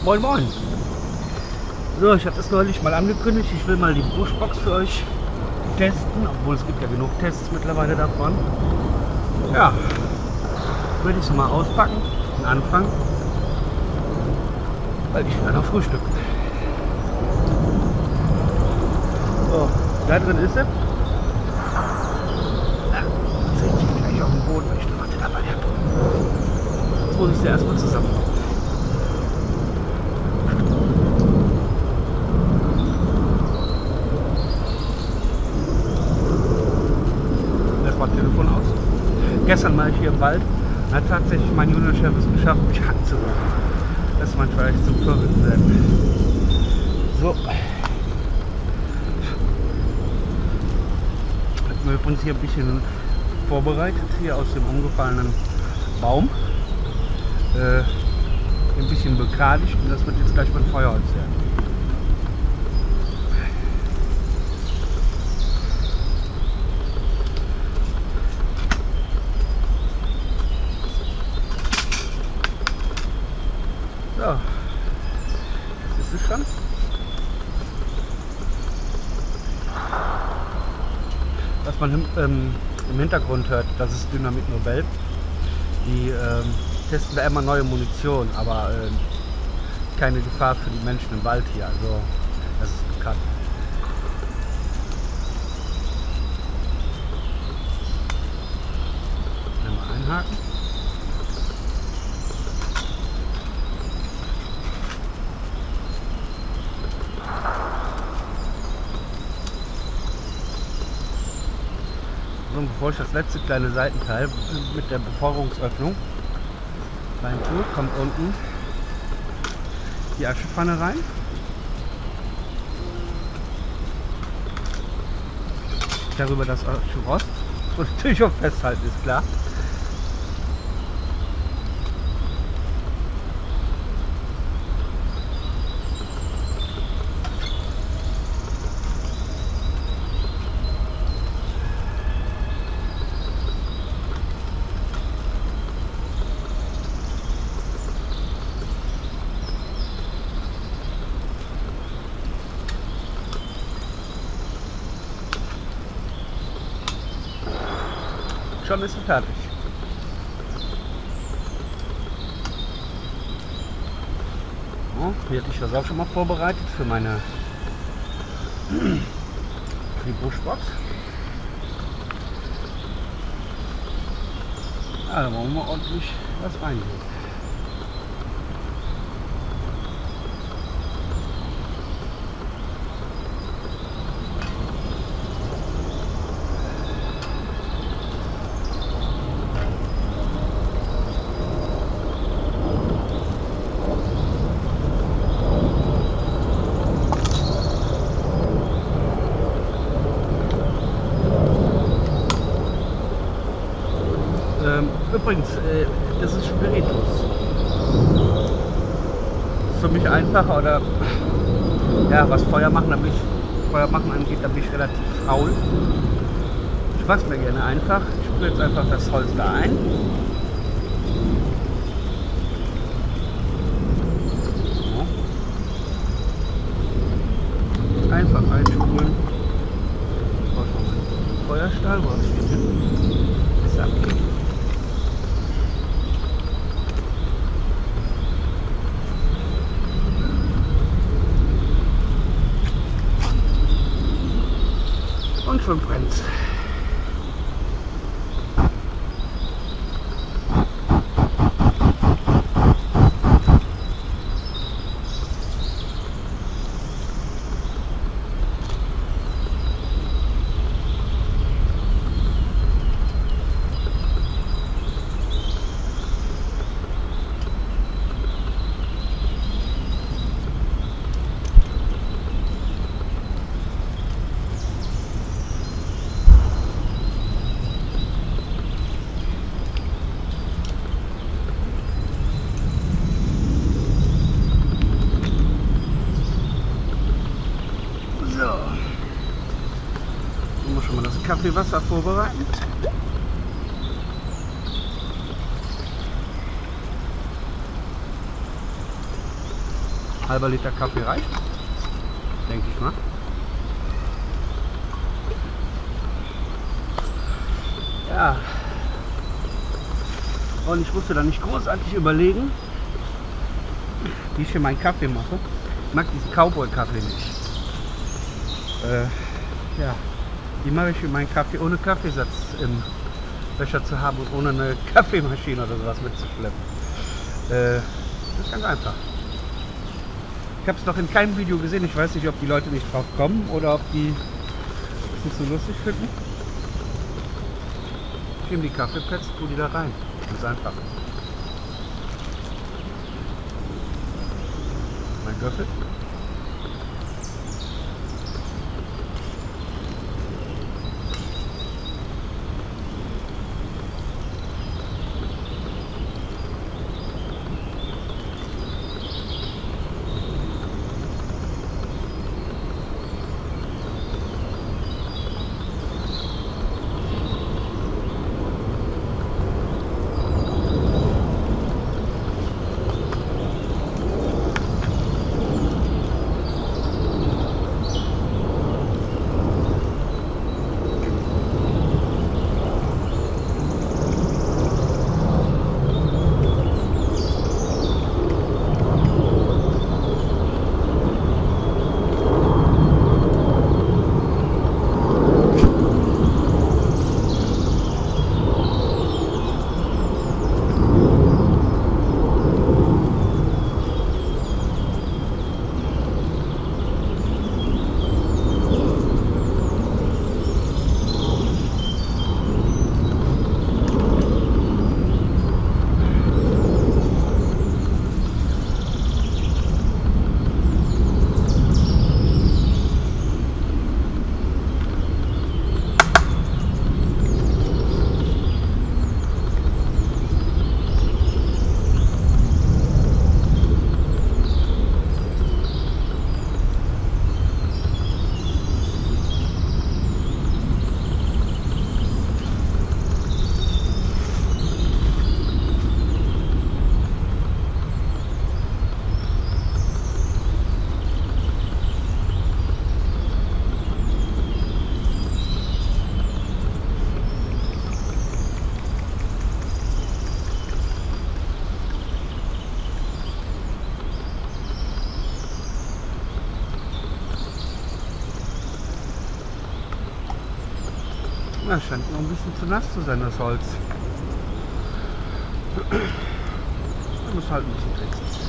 Moin Moin! So, ich hatte es neulich mal angekündigt, ich will mal die Bushbox für euch testen, obwohl es gibt ja genug Tests mittlerweile davon. Ja, würde ich es mal auspacken und anfangen, weil ich will noch frühstücken. So, da drin ist sie. Ja, jetzt sehe ich gleich auf dem Boden, weil ich eine Matte dabei habe. Jetzt muss ich sie erstmal zusammenbauen. Telefon aus. Gestern war ich hier im Wald und hat tatsächlich mein Juniorchef es geschafft, mich anzurufen. Das ist manchmal echt zum Verrückten werden. So. Hat mir übrigens hier ein bisschen vorbereitet, hier aus dem umgefallenen Baum. Ein bisschen begradigt und das wird jetzt gleich mein Feuerholz werden. So, das ist es schon. Was man im Hintergrund hört, das ist Dynamit Nobel. Die testen da immer neue Munition, aber keine Gefahr für die Menschen im Wald hier. Also das ist bekannt. Einmal einhaken. So, bevor ich das letzte kleine Seitenteil mit der Befeuerungsöffnung rein tue, kommt unten die Aschepfanne rein. Darüber das Ascherost. Das muss natürlich auch festhalten, ist klar. Schon ist sie fertig. So, hier hatte ich das auch schon mal vorbereitet für meine für die Bushbox. Ja, da wollen wir ordentlich was reingeben. Übrigens, das ist Spiritus. Ist für mich einfacher oder ja, was Feuer machen angeht, da bin ich relativ faul. Ich mache es mir gerne einfach. Ich sprühe jetzt einfach das Holz da ein. So. Einfach einsprühen. Feuerstahl, wo habe ich den hin? Ist abgegeben. Und schon brennt's. Kaffeewasser vorbereiten. Halber Liter Kaffee reicht, denke ich mal. Ja. Und ich musste dann nicht großartig überlegen, wie ich hier meinen Kaffee mache. Ich mag diesen Cowboy-Kaffee nicht. Ja, wie mache ich hier meinen Kaffee ohne Kaffeesatz im Becher zu haben und ohne eine Kaffeemaschine oder sowas mitzuschleppen? Das ist ganz einfach. Ich habe es noch in keinem Video gesehen. Ich weiß nicht, ob die Leute nicht drauf kommen oder ob die es nicht so lustig finden. Ich nehme die Kaffeepads, tue die da rein. Ganz einfach. Mein Löffel. Ja, scheint noch ein bisschen zu nass zu sein, das Holz. Man muss halt ein bisschen tricksen.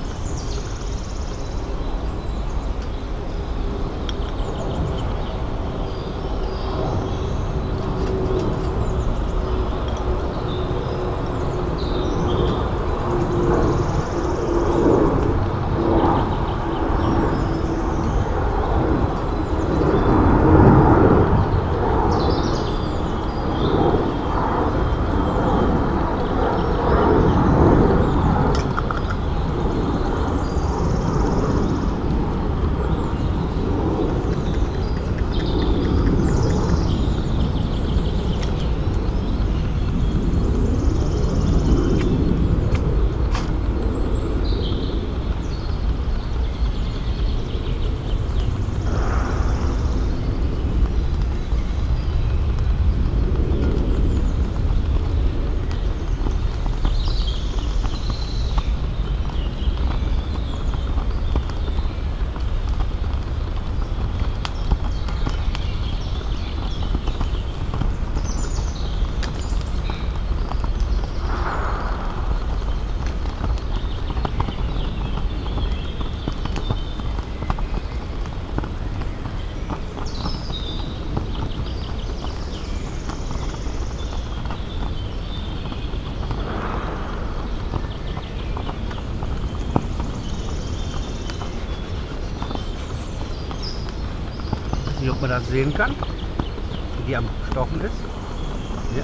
Nicht, ob man das sehen kann, wie die am Stochen ist. Ja.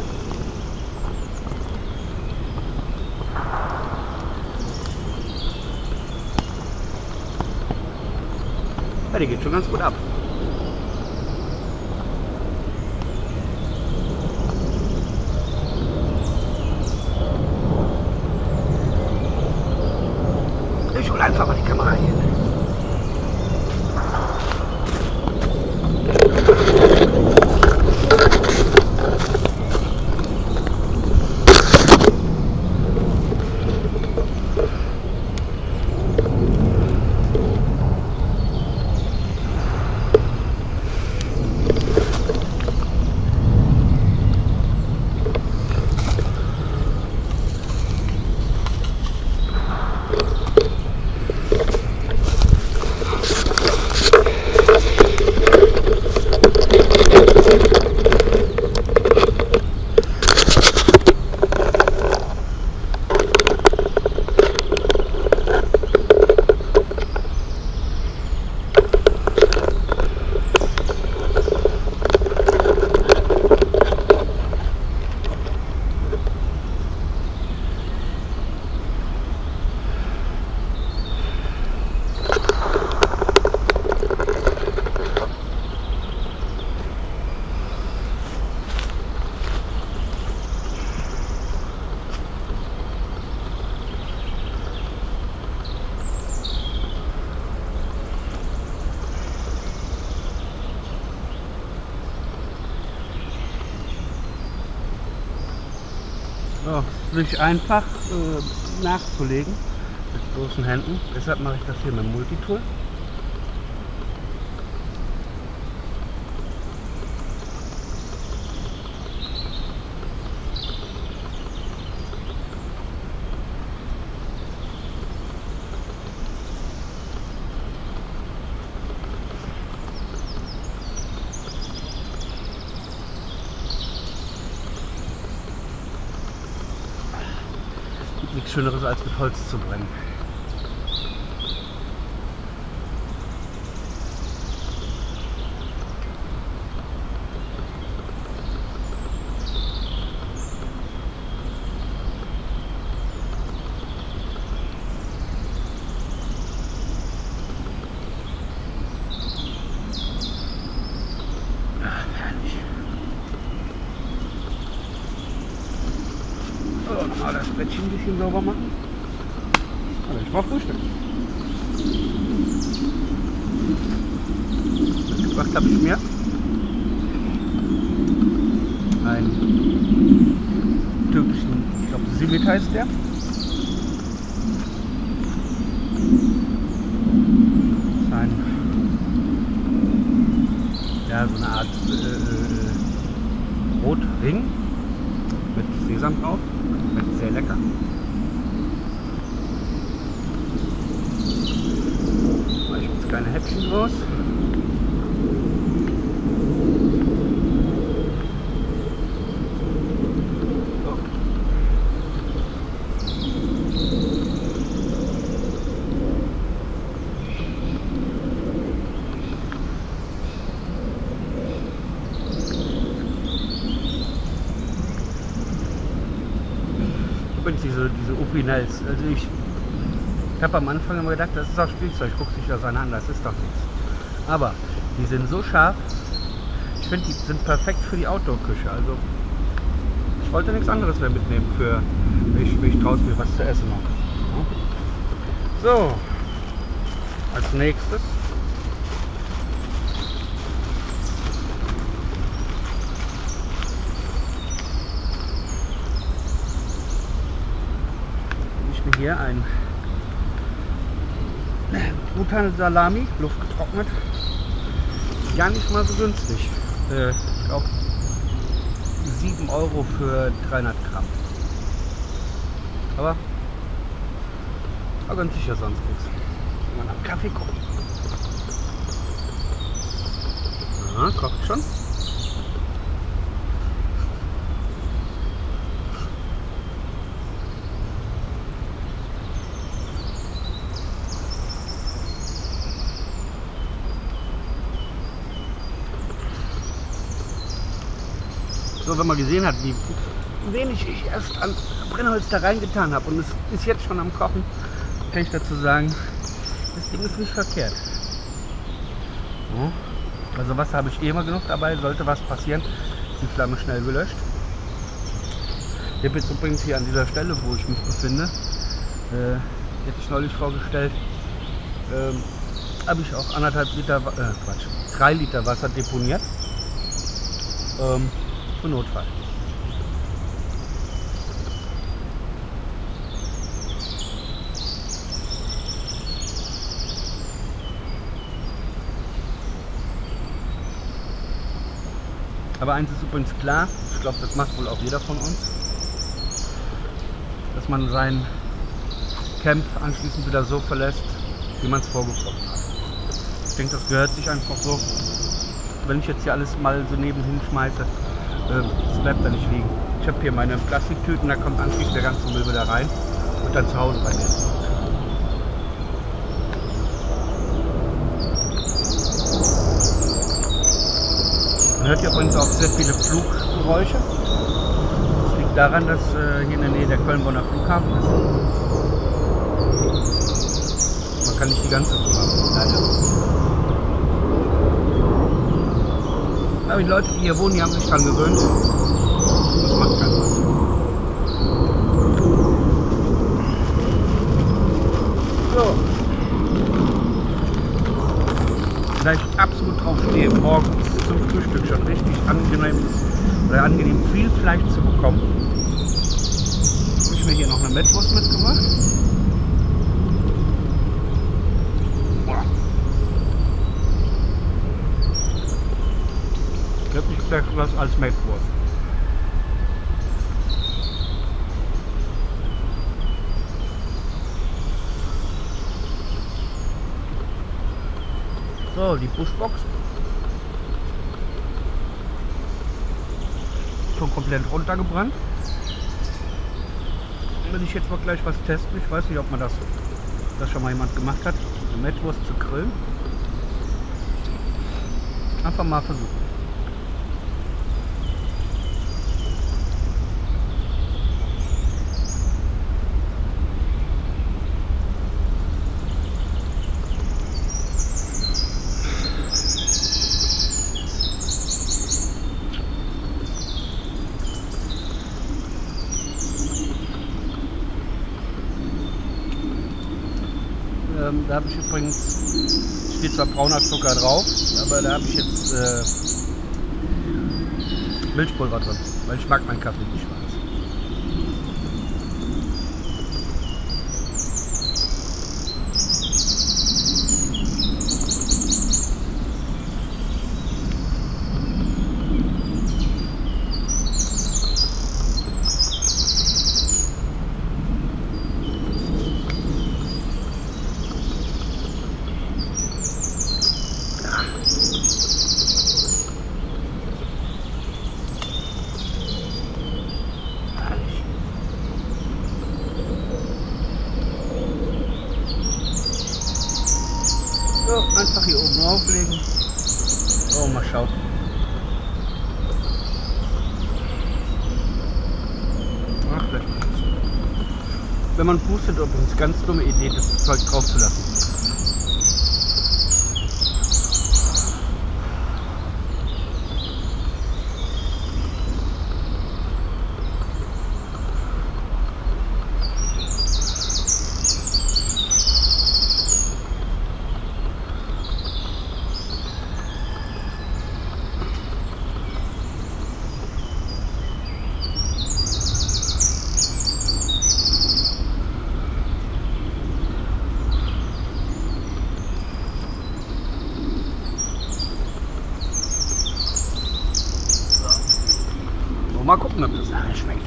Ja, die geht schon ganz gut ab. Ich hole einfach mal die Kamera hin. So, ist nicht einfach nachzulegen mit bloßen Händen. Deshalb mache ich das hier mit dem Multitool. Nichts Schöneres als mit Holz zu brennen. Mal das Brettchen ein bisschen sauber machen. Aber ich brauche Frühstück. Mitgebracht habe ich mir einen türkischen, ich glaube Simit heißt der. Das ist ja, so eine Art Brotring mit Sesam drauf. Schmeckt sehr lecker. Mache ich jetzt kleine Häppchen raus. Übrigens diese Opinels, also ich habe am Anfang immer gedacht, das ist auch Spielzeug, guck sich das an, das ist doch nichts. Aber die sind so scharf, ich finde, die sind perfekt für die Outdoor-Küche. Also ich wollte nichts anderes mehr mitnehmen für mich draußen mir was zu essen noch. So, als nächstes hier ein Brutal Salami, luftgetrocknet. Gar nicht mal so günstig. Ich glaube 7 € für 300 Gramm. Aber war ganz sicher sonst nichts. Wenn man am Kaffee guckt. Aha, kocht schon. So, wenn man gesehen hat, wie wenig ich erst an Brennholz da reingetan habe und es ist jetzt schon am Kochen, kann ich dazu sagen, das Ding ist nicht verkehrt. So. Also Wasser habe ich eh immer genug dabei, sollte was passieren, ist die Flamme schnell gelöscht. Ich habe jetzt übrigens hier an dieser Stelle, wo ich mich befinde, hätte ich neulich vorgestellt, habe ich auch 3 Liter Wasser deponiert. Für Notfall. Aber eins ist übrigens klar, ich glaube, das macht wohl auch jeder von uns, dass man sein Camp anschließend wieder so verlässt, wie man es vorgefunden hat. Ich denke, das gehört sich einfach so. Wenn ich jetzt hier alles mal so nebenhin schmeiße, es bleibt da nicht liegen. Ich habe hier meine Plastiktüten, da kommt anschließend der ganze Müll wieder rein und dann zu Hause bei mir. Man hört hier übrigens auch sehr viele Fluggeräusche. Das liegt daran, dass hier in der Nähe der Köln-Bonner Flughafen ist. Man kann nicht die ganze Tour machen, leider. Aber die Leute, die hier wohnen, die haben sich dran gewöhnt. Das macht keinen Spaß. So. Da ich absolut drauf stehe, morgens zum Frühstück schon richtig angenehm viel Fleisch zu bekommen, ich mir hier noch eine Mettwurst mitgebracht. Wirklich was als Mettwurst. So, die Pushbox. Schon komplett runtergebrannt. Will ich jetzt mal gleich was testen. Ich weiß nicht, ob man das schon mal jemand gemacht hat. Eine Mettwurst zu grillen. Einfach mal versuchen. Da habe ich übrigens, steht zwar brauner Zucker drauf, aber da habe ich jetzt Milchpulver drin, weil ich mag meinen Kaffee nicht schwarz. So, einfach hier oben auflegen. Oh, mal schauen. Ach, vielleicht nicht. Wenn man pustet, übrigens, ganz dumme Idee, das Zeug drauf zu lassen. Mal gucken, ob das nachher schmeckt.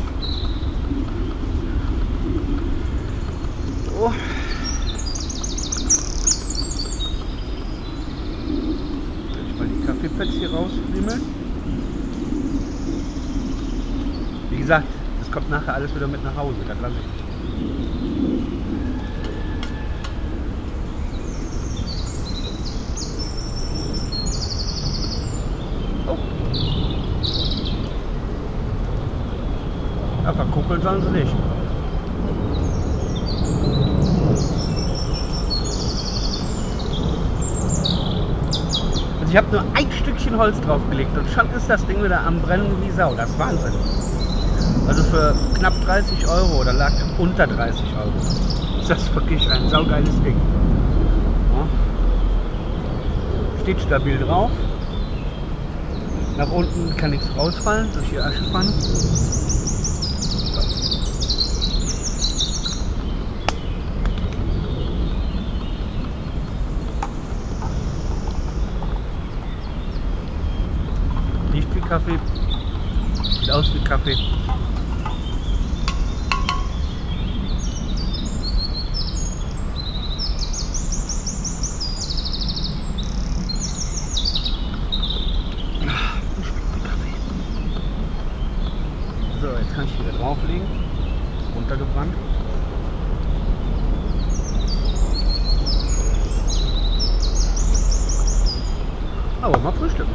So. Ich mal die Kaffeepads hier rausfriemeln. Wie gesagt, das kommt nachher alles wieder mit nach Hause. Das lasse ich. Ja, verkuppeln sollen sie nicht. Also ich habe nur ein Stückchen Holz draufgelegt und schon ist das Ding wieder am Brennen wie Sau. Das ist Wahnsinn. Also für knapp 30 Euro oder lag unter 30 Euro. Ist das wirklich ein saugeiles Ding. Ja. Steht stabil drauf. Nach unten kann nichts rausfallen durch die Aschepfanne. Nicht wie Kaffee, sieht aus wie Kaffee. So, jetzt kann ich wieder drauflegen. Runtergebrannt. Aber mal frühstücken.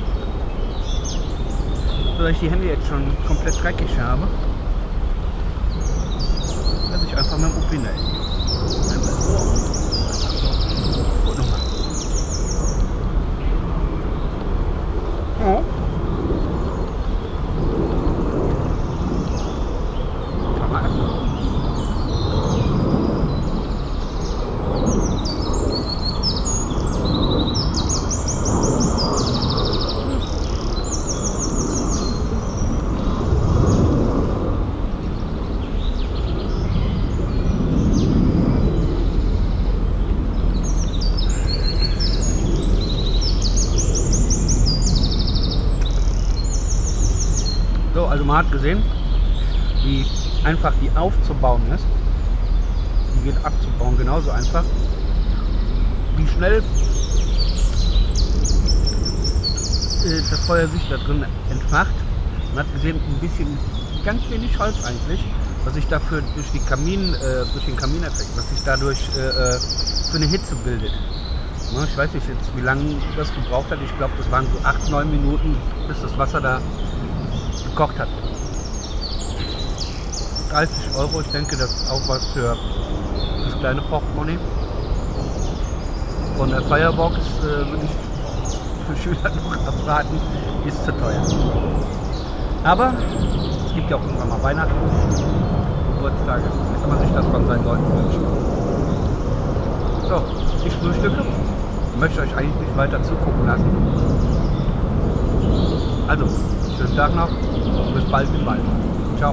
So, dass ich die Hände jetzt schon komplett dreckig habe, lasse ich einfach mit dem Upinel. Einmal so. Und nochmal. Oh. So, also man hat gesehen, wie einfach die aufzubauen ist. Die geht abzubauen genauso einfach. Wie schnell das Feuer sich da drin entfacht. Man hat gesehen, ein bisschen, ganz wenig Holz eigentlich, was sich dafür durch den Kamineffekt, was sich dadurch für eine Hitze bildet. Ne, ich weiß nicht jetzt, wie lange das gebraucht hat. Ich glaube, das waren so 8-9 Minuten, bis das Wasser da gekocht hat. 30 €, ich denke, das ist auch was für das kleine Portemonnaie. Von der Firebox würde ich für Schüler noch abraten, ist zu teuer. Aber es gibt ja auch irgendwann mal Weihnachten, Geburtstage, da kann man sich das von seinen Leuten wünschen. So, ich frühstücke. Ich möchte euch eigentlich nicht weiter zugucken lassen. Also, schönen Tag noch und bis bald im Wald. Ciao.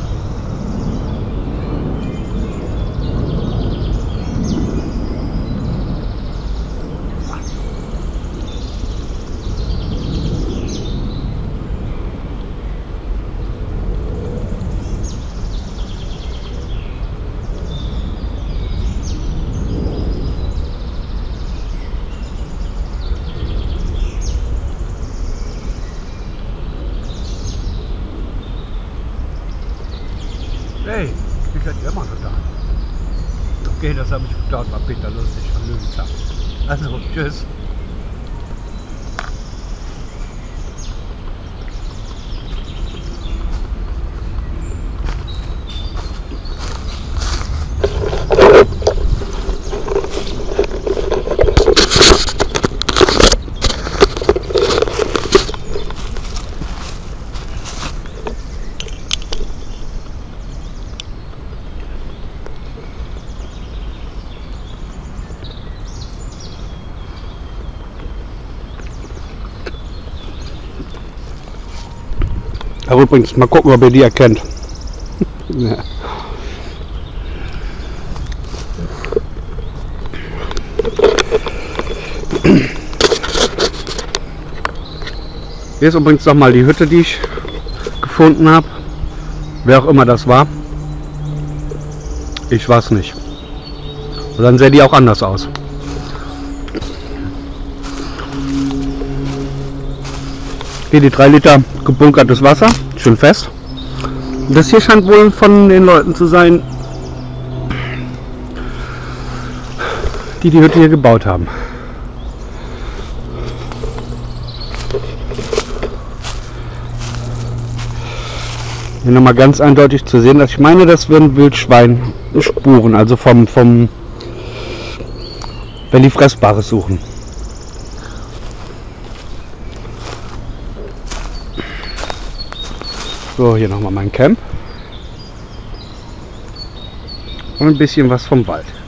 Hey, ich seid immer noch da. Okay, das habe ich geklaut, war Peter Lustig von Löwenzahn. Also, tschüss. Aber übrigens, mal gucken, ob ihr die erkennt. Ja. Hier ist übrigens noch mal die Hütte, die ich gefunden habe. Wer auch immer das war. Ich weiß nicht. Und dann sähe die auch anders aus. Hier die 3 Liter gebunkertes Wasser, schön fest. Das hier scheint wohl von den Leuten zu sein, die die Hütte hier gebaut haben. Hier nochmal ganz eindeutig zu sehen, dass ich meine, das wären Wildschweinspuren, also wenn die Fressbares suchen. So, hier nochmal mein Camp und ein bisschen was vom Wald.